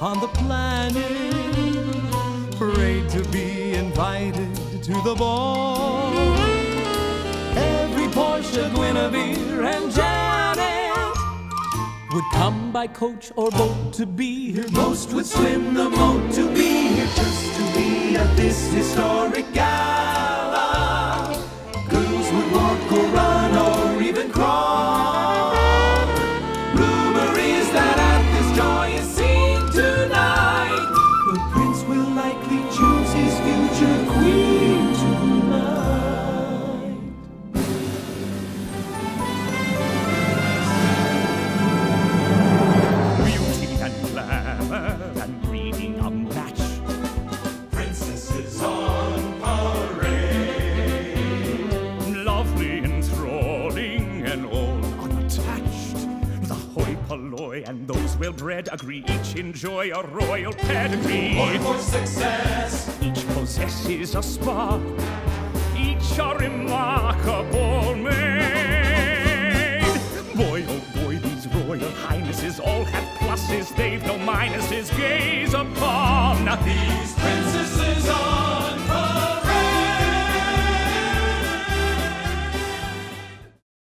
on the planet, prayed to be invited to the ball. Every Portia, Guinevere, and Janet would come by coach or boat to be here. Most would swim the moat to be here, just to be at this historic gala. Girls would walk or run or even crawl. Rumor is that at this joyous scene tonight, the prince will likely choose his future queen tonight. Beauty and glamour and breeding a match. Princesses on parade. Lovely, enthralling, and all unattached. The hoi polloi and those well-bred agree, each enjoy a royal pedigree. Born for success. Each possesses a spark, each a remarkable maid. Boy, oh boy, these royal highnesses all have pluses, they've no minuses. Gaze upon These princes